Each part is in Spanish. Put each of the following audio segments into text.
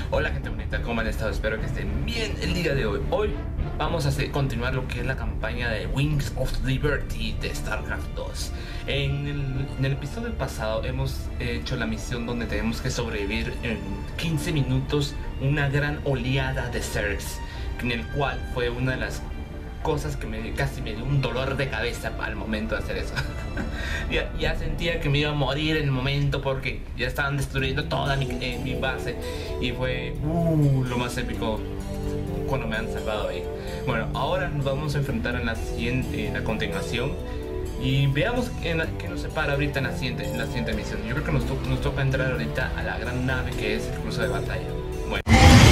Hola gente bonita, ¿cómo han estado? Espero que estén bien el día de hoy. Hoy vamos a continuar lo que es la campaña de Wings of Liberty de StarCraft 2. En el episodio pasado hemos hecho la misión donde tenemos que sobrevivir en 15 minutos una gran oleada de Zergs, en el cual fue una de las cosas que casi me dio un dolor de cabeza al momento de hacer eso. ya sentía que me iba a morir en el momento porque ya estaban destruyendo toda mi base y fue lo más épico cuando me han salvado ahí. Bueno, ahora nos vamos a enfrentar en la continuación y veamos qué nos separa ahorita en la siguiente misión. Yo creo que nos toca entrar ahorita a la gran nave que es el cruce de batalla. Bueno.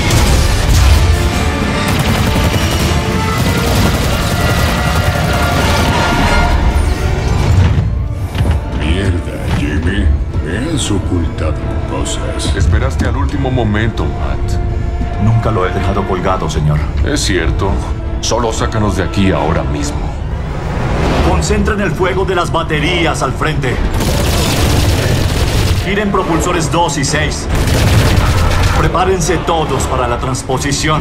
Jimmy, me has ocultado cosas. Esperaste al último momento, Matt. Nunca lo he dejado colgado, señor. Es cierto. Solo sácanos de aquí ahora mismo. Concentren el fuego de las baterías al frente. Giren propulsores 2 y 6. Prepárense todos para la transposición.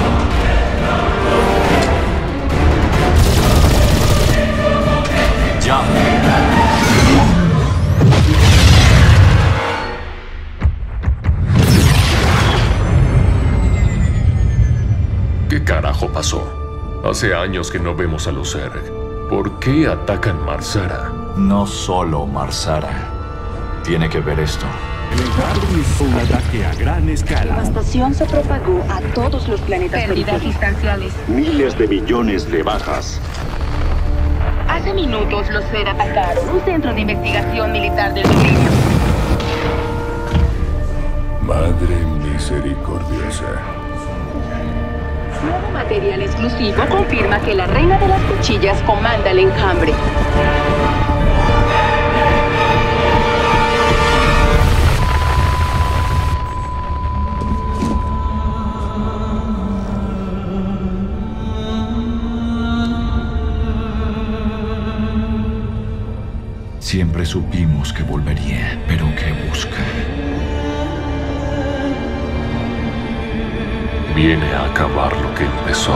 Ya. ¿Qué carajo pasó? Hace años que no vemos a los Zerg. ¿Por qué atacan Marsara? No solo Marsara. Tiene que ver esto. Fue un ataque a gran escala. La devastación se propagó a todos los planetas. Pérdidas sustanciales. Miles de millones de bajas. Hace minutos los Zerg atacaron un centro de investigación militar del dominio. Madre misericordiosa. Nuevo material exclusivo confirma que la reina de las cuchillas comanda el enjambre. Siempre supimos que volvería, pero ¿qué busca? Viene a acabar lo que empezó.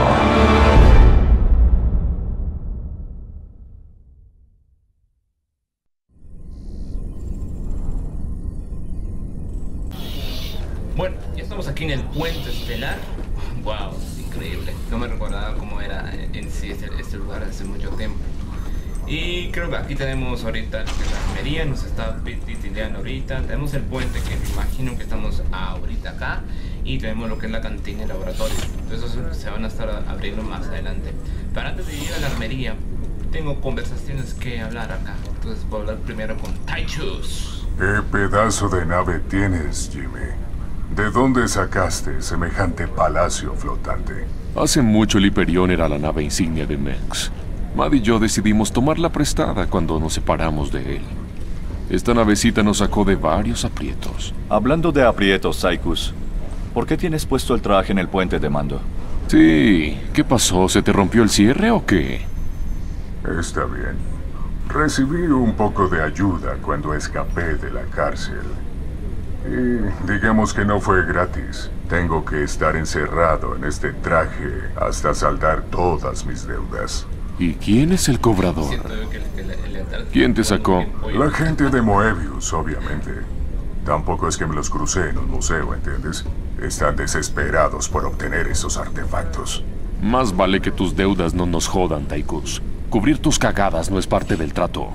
Bueno, ya estamos aquí en el puente estelar. Wow, increíble. No me recordaba cómo era en sí este lugar hace mucho tiempo. Y creo que aquí tenemos ahorita la armería, nos está titileando ahorita. Tenemos el puente que me imagino que estamos ahorita acá. Y tenemos lo que es la cantina y el laboratorio. Entonces se van a estar abriendo más adelante. Pero antes de ir a la armería, tengo conversaciones que hablar acá. Entonces voy a hablar primero con Tychus. ¿Qué pedazo de nave tienes, Jimmy? ¿De dónde sacaste semejante palacio flotante? Hace mucho el Hyperion era la nave insignia de Mex. Mad y yo decidimos tomarla prestada cuando nos separamos de él. Esta navecita nos sacó de varios aprietos. Hablando de aprietos, Tychus, ¿por qué tienes puesto el traje en el puente de mando? Sí, ¿qué pasó? ¿Se te rompió el cierre o qué? Está bien. Recibí un poco de ayuda cuando escapé de la cárcel. Y digamos que no fue gratis. Tengo que estar encerrado en este traje hasta saldar todas mis deudas. ¿Y quién es el cobrador? ¿Quién te sacó? La gente de Moebius, obviamente. Tampoco es que me los crucé en un museo, ¿entiendes? Están desesperados por obtener esos artefactos. Más vale que tus deudas no nos jodan, Tychus. Cubrir tus cagadas no es parte del trato.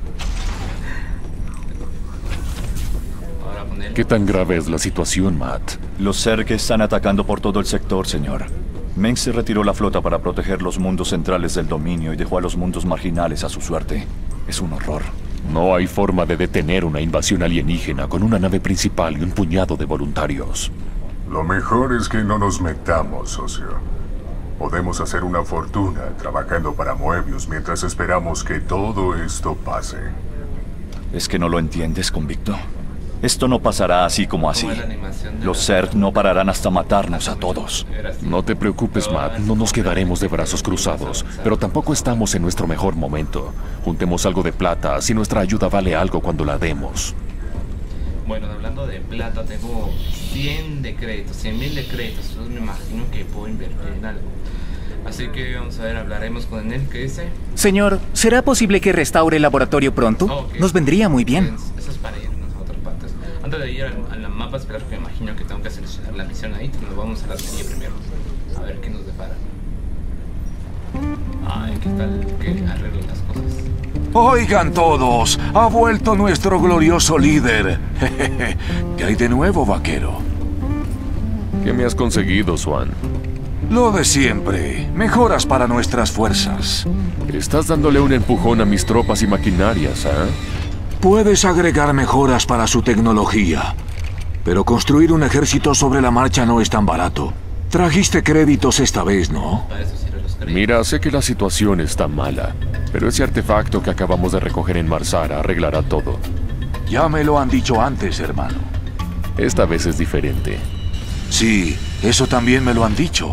¿Qué tan grave es la situación, Matt? Los Zerg están atacando por todo el sector, señor. Mengsk se retiró la flota para proteger los mundos centrales del dominio y dejó a los mundos marginales a su suerte. Es un horror. No hay forma de detener una invasión alienígena con una nave principal y un puñado de voluntarios. Lo mejor es que no nos metamos, socio. Podemos hacer una fortuna trabajando para Moebius mientras esperamos que todo esto pase. ¿Es que no lo entiendes, convicto? Esto no pasará así como así. Los Zerg no pararán hasta matarnos a todos. No te preocupes, Matt. No nos quedaremos de brazos cruzados. Pero tampoco estamos en nuestro mejor momento. Juntemos algo de plata, si nuestra ayuda vale algo cuando la demos. Bueno, hablando de plata, tengo 100 de créditos, 100.000 de créditos. Entonces me imagino que puedo invertir en algo. Así que vamos a ver, hablaremos con él. ¿Qué dice? Señor, ¿será posible que restaure el laboratorio pronto? Okay. Nos vendría muy bien. Eso es para irnos a otras partes. Antes de ir a la mapa, espero que me imagino que tengo que seleccionar la misión ahí. Nos vamos a la serie primero. A ver qué nos depara. Ay, ¿qué tal que arreglen las cosas? Oigan todos, ha vuelto nuestro glorioso líder. ¿Qué hay de nuevo, vaquero? ¿Qué me has conseguido, Swan? Lo de siempre, mejoras para nuestras fuerzas. Estás dándole un empujón a mis tropas y maquinarias, ¿ah? Puedes agregar mejoras para su tecnología, pero construir un ejército sobre la marcha no es tan barato. Trajiste créditos esta vez, ¿no? Para eso sirven los créditos. Mira, sé que la situación está mala, pero ese artefacto que acabamos de recoger en Marsara arreglará todo. Ya me lo han dicho antes, hermano. Esta vez es diferente. Sí, eso también me lo han dicho.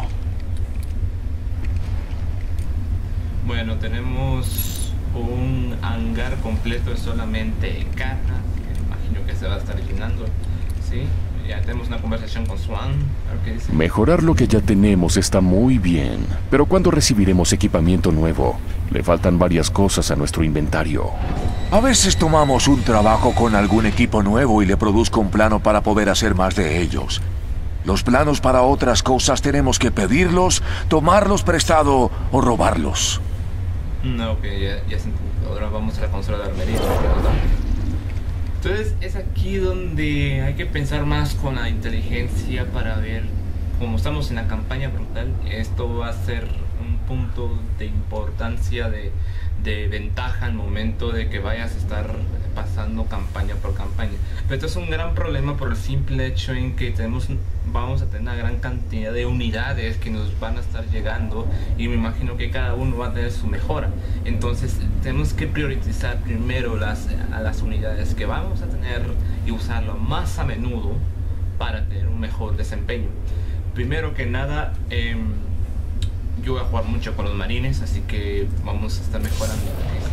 Bueno, tenemos un hangar completo de solamente carga, que imagino que se va a estar llenando, ¿sí? Ya tenemos una conversación con Swan, a ver qué dice. Mejorar lo que ya tenemos está muy bien, pero ¿cuándo recibiremos equipamiento nuevo? Le faltan varias cosas a nuestro inventario. A veces tomamos un trabajo con algún equipo nuevo y le produzco un plano para poder hacer más de ellos. Los planos para otras cosas tenemos que pedirlos, tomarlos prestado o robarlos. No, ok, ya se entendió. Ahora vamos a la consola de armería, ¿verdad? Entonces es aquí donde hay que pensar más con la inteligencia para ver, como estamos en la campaña brutal, esto va a ser un punto de importancia, de ventaja al momento de que vayas a estar pasando campaña por campaña. Pero esto es un gran problema por el simple hecho en que vamos a tener una gran cantidad de unidades que nos van a estar llegando y me imagino que cada uno va a tener su mejora. Entonces tenemos que priorizar primero a las unidades que vamos a tener y usarlo más a menudo para tener un mejor desempeño. Primero que nada, yo voy a jugar mucho con los marines, así que vamos a estar mejorando.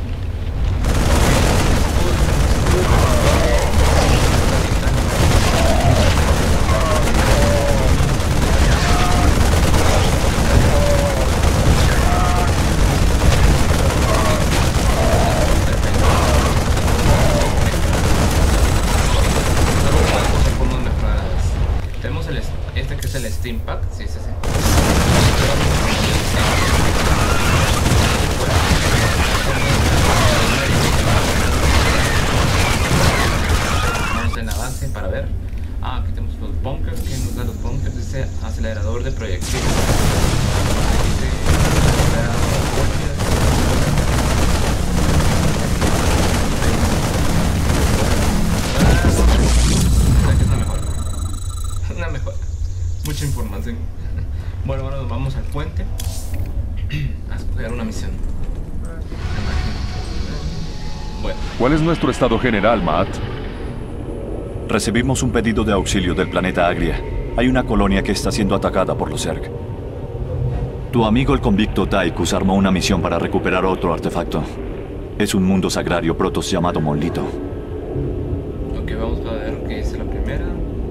Tenemos este que es el Steam Pack, sí. Vamos en avance para ver. Aquí tenemos los bunkers. ¿Qué nos da los bunkers? Dice acelerador de proyectiles. Una mejora. Mucha información. Bueno, ahora nos vamos al puente a escoger una misión. Bueno. ¿Cuál es nuestro estado general, Matt? Recibimos un pedido de auxilio del planeta Agria. Hay una colonia que está siendo atacada por los Zerg. Tu amigo el convicto Tychus armó una misión para recuperar otro artefacto. Es un mundo sagrario protoss llamado Monlito. Ok, vamos a ver qué dice la primera.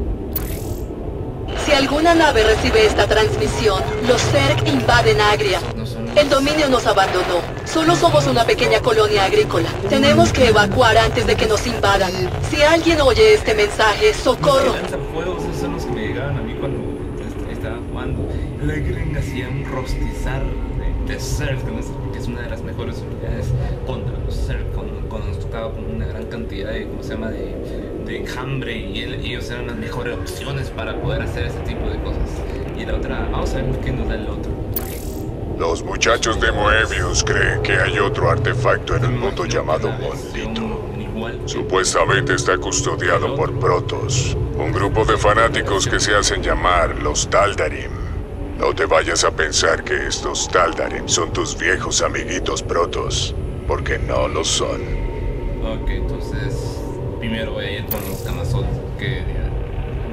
Si alguna nave recibe esta transmisión, los Zerg invaden Agria. El dominio nos abandonó. Solo somos una pequeña colonia agrícola. Tenemos que evacuar antes de que nos invadan. Si alguien oye este mensaje, socorro. Los lanzafuegos, esos son los que me llegaban a mí cuando estaba jugando. La gringa hacía un rostizar de Zerg, que es una de las mejores unidades contra los Zerg, cuando nos tocaba con una gran cantidad de, ¿cómo se llama?, de enjambre, y ellos eran las mejores opciones para poder hacer ese tipo de cosas. Y la otra, vamos a ver qué nos da el otro. Los muchachos de Moebius creen que hay otro artefacto en el mundo llamado Monlito. Supuestamente está custodiado por Protoss, un grupo de fanáticos que se hacen llamar los Taldarim. No te vayas a pensar que estos Taldarim son tus viejos amiguitos Protoss, porque no lo son. Ok, entonces primero voy a ir con los Camazotz, que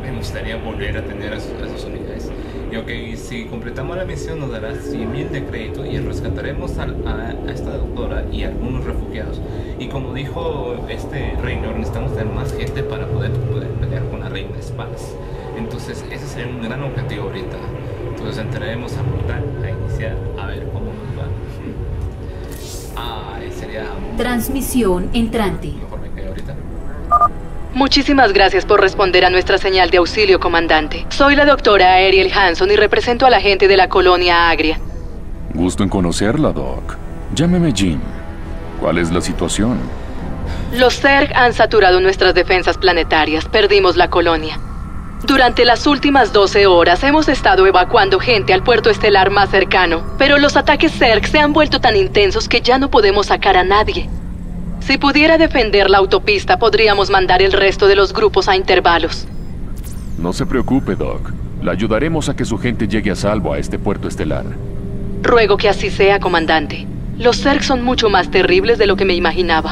me gustaría volver a tener a esas unidades. Y ok, si completamos la misión nos dará 100.000 de crédito y rescataremos a esta doctora y a algunos refugiados. Y como dijo Reynor, necesitamos tener más gente para poder pelear con la reina de espadas. Entonces ese sería un gran objetivo ahorita. Entonces entraremos a Portal, a iniciar, a ver cómo nos va. Sería... Transmisión entrante. Mejor me quedo ahorita. Muchísimas gracias por responder a nuestra señal de auxilio, comandante. Soy la doctora Ariel Hanson y represento a la gente de la colonia Agria. Gusto en conocerla, Doc. Llámeme Jim. ¿Cuál es la situación? Los Zerg han saturado nuestras defensas planetarias. Perdimos la colonia. Durante las últimas 12 horas hemos estado evacuando gente al puerto estelar más cercano, pero los ataques Zerg se han vuelto tan intensos que ya no podemos sacar a nadie. Si pudiera defender la autopista, podríamos mandar el resto de los grupos a intervalos. No se preocupe, Doc. Le ayudaremos a que su gente llegue a salvo a este puerto estelar. Ruego que así sea, comandante. Los Zerg son mucho más terribles de lo que me imaginaba.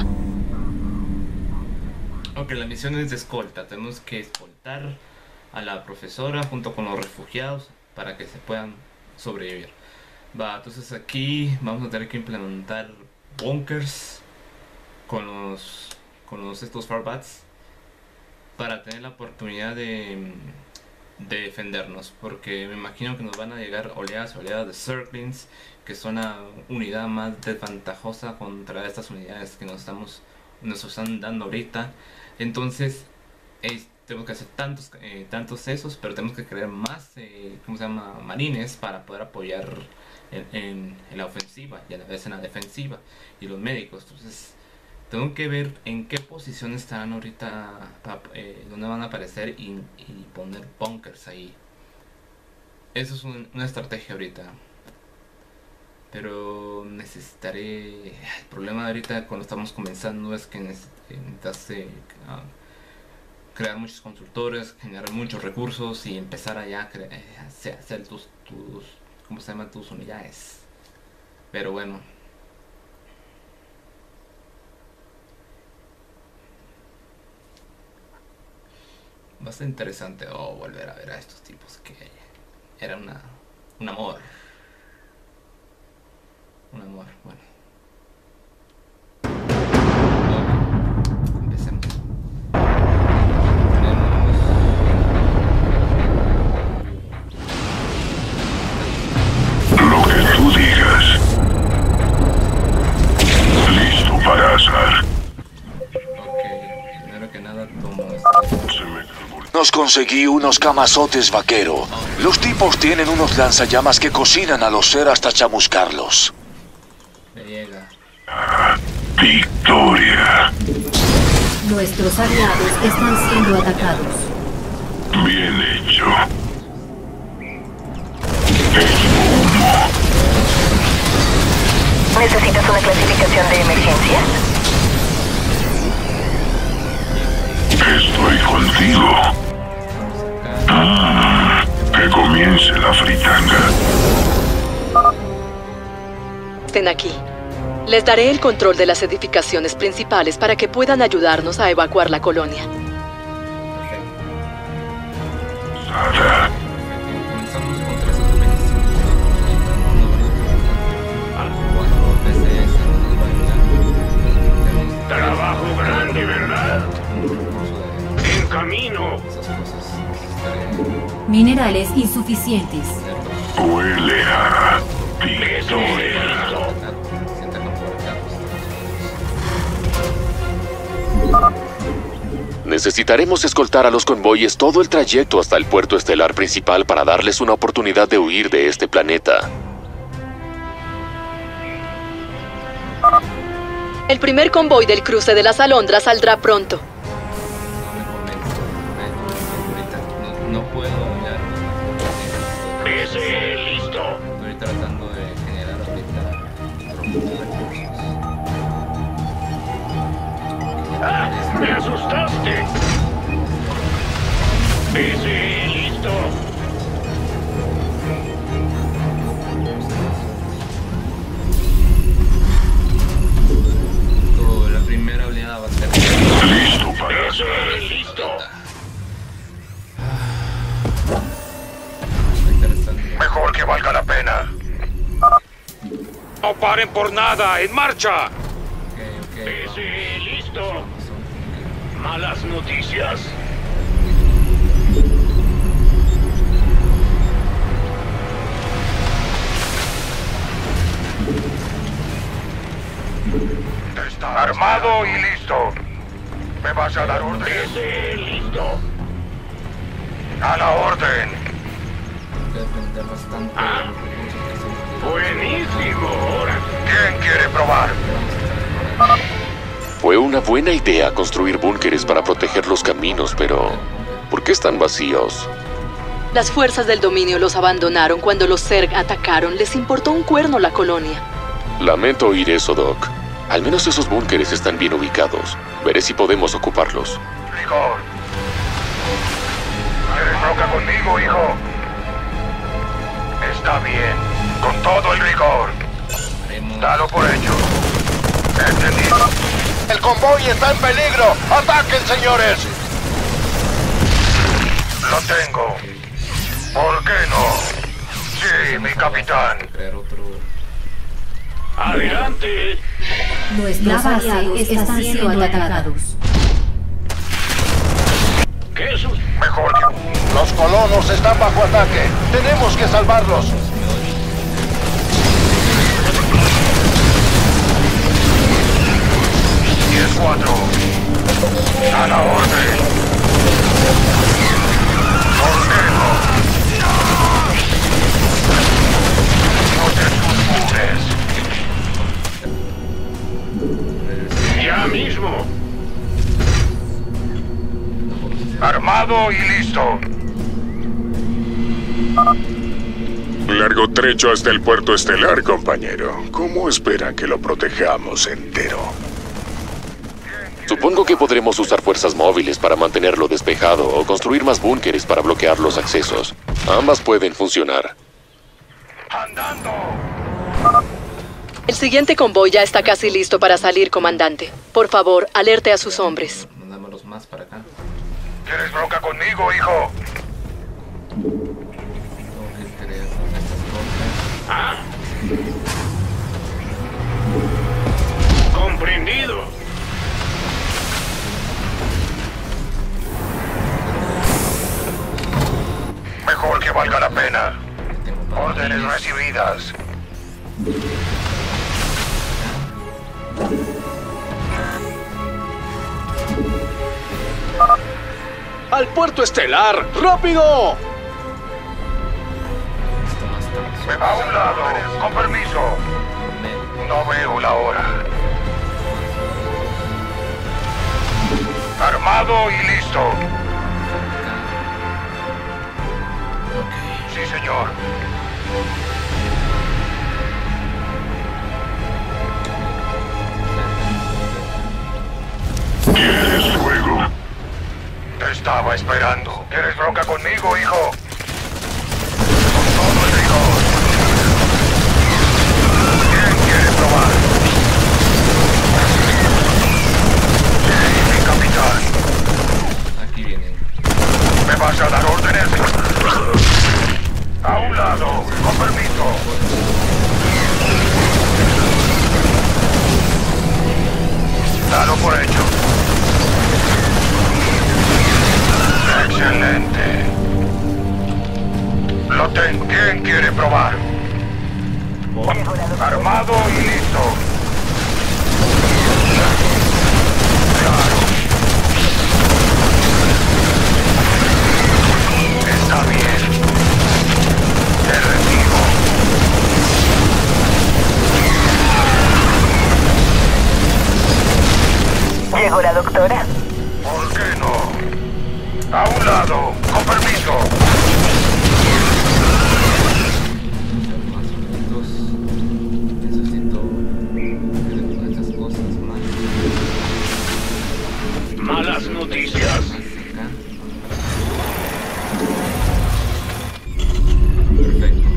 Ok, la misión es de escolta. Tenemos que escoltar a la profesora junto con los refugiados para que se puedan sobrevivir. Va, entonces aquí vamos a tener que implementar bunkers con estos Farbats para tener la oportunidad de defendernos, porque me imagino que nos van a llegar oleadas de Zerglings, que son una unidad más desventajosa contra estas unidades que nos están dando ahorita. Entonces tenemos que hacer tantos esos, pero tenemos que crear más marines para poder apoyar en la ofensiva y a la vez en la defensiva, y los médicos. Entonces tengo que ver en qué posición están ahorita, dónde van a aparecer y poner bunkers ahí. Eso es una estrategia ahorita. Pero necesitaré... El problema de ahorita cuando estamos comenzando es que necesitas crear muchos constructores, generar muchos recursos y empezar allá a hacer tus ¿cómo se llaman? Tus unidades. Pero bueno. Va a ser interesante volver a ver a estos tipos que era un amor. Un amor, bueno. Empecemos. Lo que tú digas. Listo para azar. Ok, primero que nada tomo Nos conseguí unos camazotes vaquero. Los tipos tienen unos lanzallamas que cocinan a los Zerg hasta chamuscarlos. Victoria. Nuestros aliados están siendo atacados. Bien hecho. ¿Necesitas una clasificación de emergencia? Estoy contigo. Que comience la fritanga. Estén aquí. Les daré el control de las edificaciones principales para que puedan ayudarnos a evacuar la colonia. Trabajo grande, ¿verdad? En camino. Minerales insuficientes. Huele a victoria. Necesitaremos escoltar a los convoyes todo el trayecto hasta el puerto estelar principal para darles una oportunidad de huir de este planeta. El primer convoy del cruce de las Alondras saldrá pronto. No puedo mirar. Ese listo. Estoy tratando de generar ahorita ¡Ah! ¡Me asustaste! Ese listo. La primera oleada va a ser... Listo para eso. Listo. No paren por nada, en marcha. Sí, listo. Malas noticias. Está armado y listo. ¿Me vas a dar orden? Sí, listo. A la orden. Buenísimo. Ahora. ¿Quién quiere probar? Fue una buena idea construir búnkeres para proteger los caminos, pero ¿por qué están vacíos? Las fuerzas del dominio los abandonaron cuando los Zerg atacaron. Les importó un cuerno la colonia. Lamento oír eso, Doc. Al menos esos búnkeres están bien ubicados. Veré si podemos ocuparlos. Rigor. ¿Quieres bronca conmigo, hijo? Está bien. Con todo el rigor. Dalo por hecho. Entendido. ¡El convoy está en peligro! ¡Ataquen, señores! Lo tengo. ¿Por qué no? Sí, mi capitán. ¡Adelante! Nuestros aliados están siendo atacados. ¿Qué es? Mejor que... Los colonos están bajo ataque. Tenemos que salvarlos. ¡10-4! ¡A la orden! ¡Ordeno! ¡No te susurres! ¡Ya mismo! Armado y listo. Largo trecho hasta el puerto estelar, compañero. ¿Cómo esperan que lo protejamos entero? Supongo que podremos usar fuerzas móviles para mantenerlo despejado o construir más búnkeres para bloquear los accesos. Ambas pueden funcionar. ¡Andando! El siguiente convoy ya está casi listo para salir, comandante. Por favor, alerte a sus hombres. Mandámoslos más para acá. ¿Quieres bronca conmigo, hijo? Ah. Comprendido. Mejor que valga la pena. Órdenes recibidas. ¡Al puerto estelar! ¡Rápido! Me va a un lado. Con permiso. No veo la hora. Armado y listo. Sí, señor. ¿Quieres fuego? Te estaba esperando. ¿Quieres bronca conmigo, hijo? Con todo el rigor. ¿Quién quiere probar? Sí, mi capitán. Aquí vienen. ¿Me vas a dar órdenes? A un lado, con permiso. Dalo por hecho. Excelente. Lo tengo. ¿Quién quiere probar? Armado y listo. Claro. Está bien. Te recibo. ¿Llegó la doctora? ¿Por qué no? A un lado, con permiso. Malas noticias. Perfecto.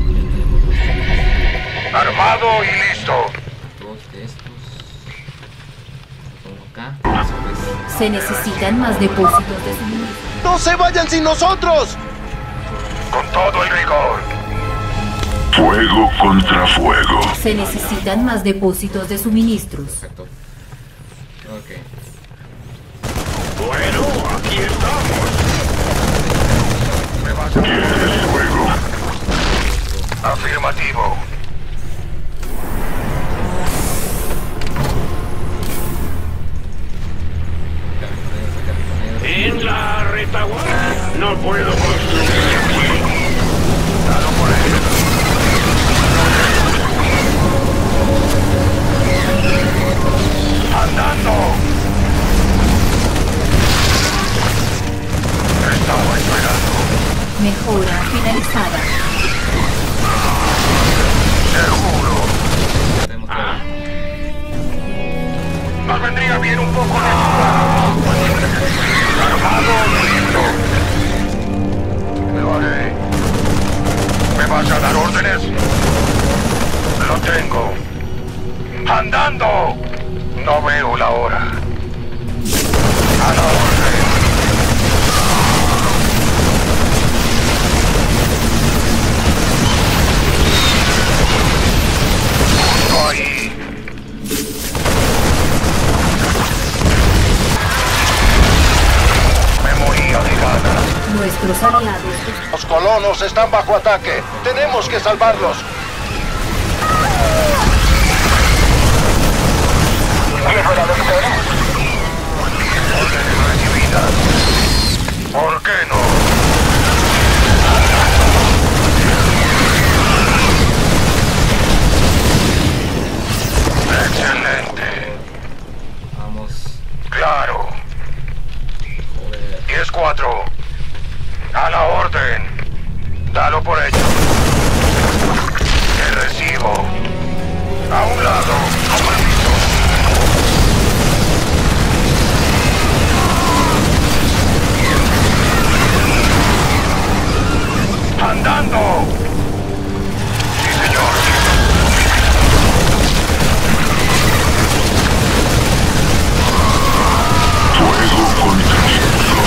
Armado y listo. Dos de estos. Pongo acá. Se necesitan más depósitos de suministro. ¡No se vayan sin nosotros! Con todo el rigor. Fuego contra fuego. Se necesitan más depósitos de suministros. Perfecto. Ok. Bueno, aquí estamos. ¿Quieres fuego? Afirmativo. En la retaguardia. No puedo construir aquí. Dalo por ahí. ¡Andando! Estaba esperando. Mejora finalizada. Seguro. Nos vendría bien un poco de ayuda. Armado, listo. Lo haré. ¿Me vas a dar órdenes? Lo tengo. ¡Andando! No veo la hora. A la orden. Justo ahí. Me moría de ganas. Nuestros aliados. Los colonos están bajo ataque. Tenemos que salvarlos. Órdenes recibidas. ¿Por qué no? Excelente. Vamos. Claro. Joder. 10-4. A la orden. Dalo por hecho. Te recibo. A un lado. Compromiso. ¡Andando! Sí, señor. Fuego contra fuego.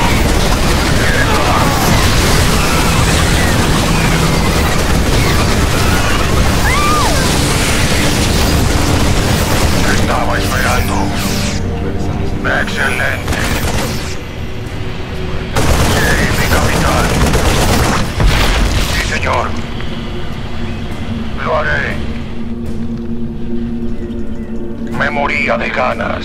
Estaba esperando. Excelente. Sí, mi capitán. Sí, señor. Lo haré. Me moría de ganas.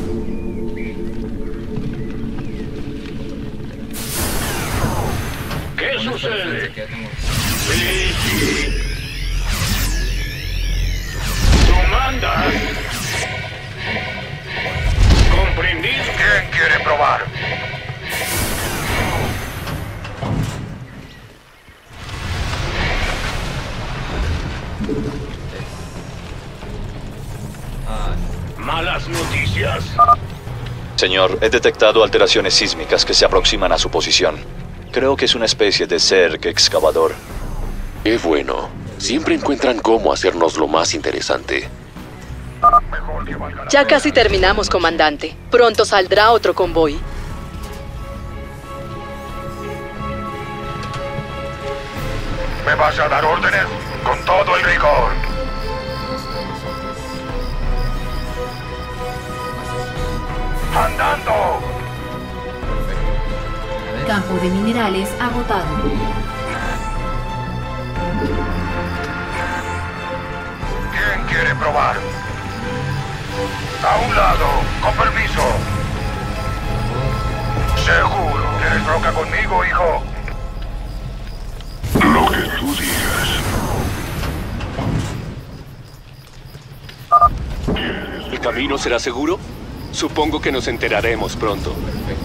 ¿Qué sucede? Que ya tengo. Sí, sí. Tú mandas. ¿Comprendido? ¿Quién quiere probar? Malas noticias. Señor, he detectado alteraciones sísmicas que se aproximan a su posición. Creo que es una especie de Zerg excavador. Qué bueno. Siempre encuentran cómo hacernos lo más interesante. Mejor que valga la Ya pena. casi terminamos, comandante. Pronto saldrá otro convoy. ¿Me vas a dar órdenes? Con todo el rigor. ¡Andando! Campo de minerales agotado. ¿Quién quiere probar? A un lado, con permiso. Seguro. ¿Quieres bronca conmigo, hijo? Lo que tú digas. ¿El camino será seguro? Supongo que nos enteraremos pronto.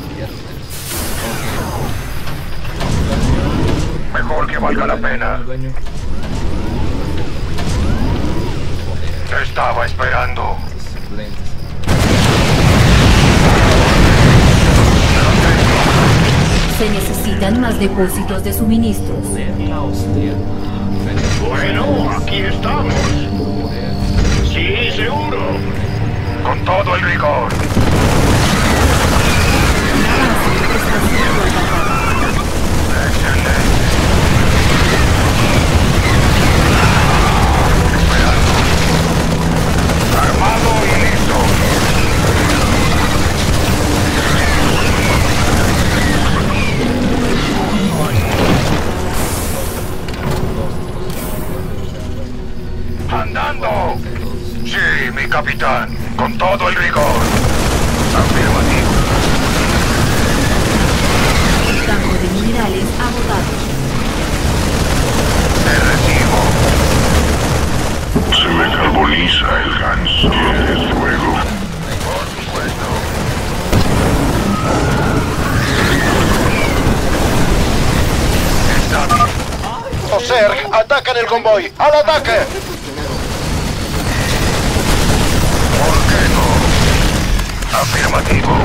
Mejor que valga la pena. Te estaba esperando. Se necesitan más depósitos de suministros. Bueno, aquí estamos. Sí, seguro. Con todo el rigor. Excelente. Sí, mi capitán. Con todo el rigor. Afirmativo. Campo de minerales agotado. Te recibo. Se me carboniza el Hans. ¿Quieres fuego? Por supuesto. Está bien. Los Zerg atacan el convoy. ¡Al ataque! ¿Por qué no? Afirmativo.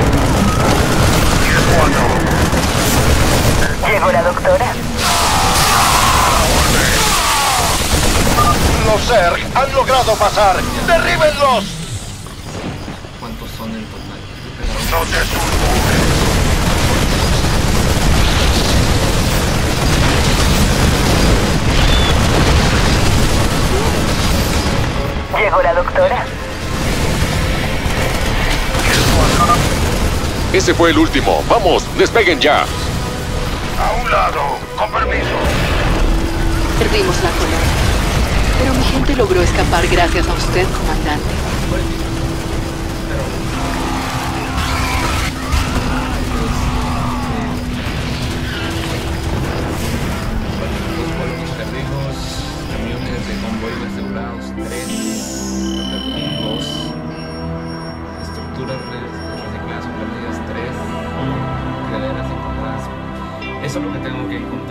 10-4. ¿Llegó la doctora? Los Zerg han logrado pasar. ¡Derríbenlos! ¿Cuántos son en total? No te turbes. ¿Llegó la doctora? Ese fue el último. Vamos, despeguen ya. A un lado, con permiso. Perdimos la colonia. Pero mi gente logró escapar gracias a usted, comandante. Camiones de convoy asegurados 3, 2, estructuras recicladas o perdidas 3, creaderas encontradas. Eso es lo que tengo que encontrar.